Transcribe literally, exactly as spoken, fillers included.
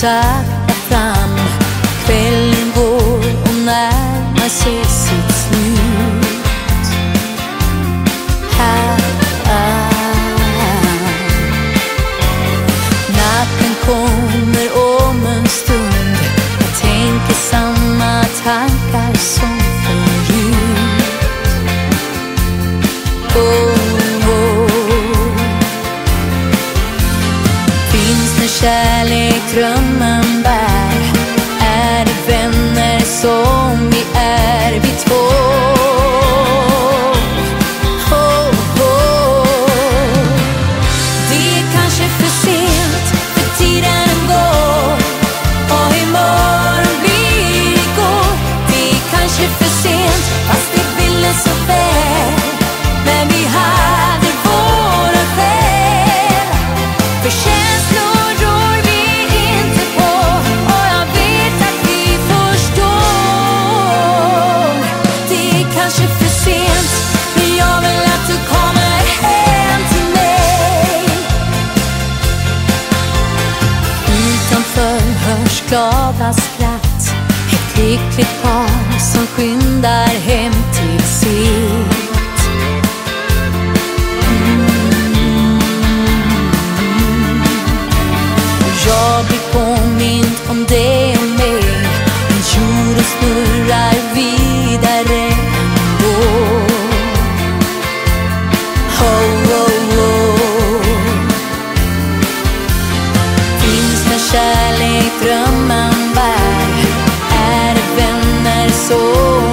sakta fram. Kvällen går och närmar sig sitt slut. Här är natten kommer om en stund. Jag tänker samma tankar som förut. Oh, oh. Finns det kärlek drömmen bär? Är det vänner som vi är vi två? Oh, oh. Det är kanske för sent, för tiden går och imorgon blir igår. Det är kanske för sent, fast vi ville så väl. Men vi hade våra skäl. För känslor rår vi inte på, och jag vet att vi förstår. Det är kanske för sent, men jag vill att du kommer hem till mig. Utanför hörs glada skratt. Ett lyckligt par som skyndar hem till sitt. Jag blir påmind om det och mig. Men jorden snurrar vidare ändå. Oh, oh, oh. Finns det kärlek drömmen bär? Är det vänner så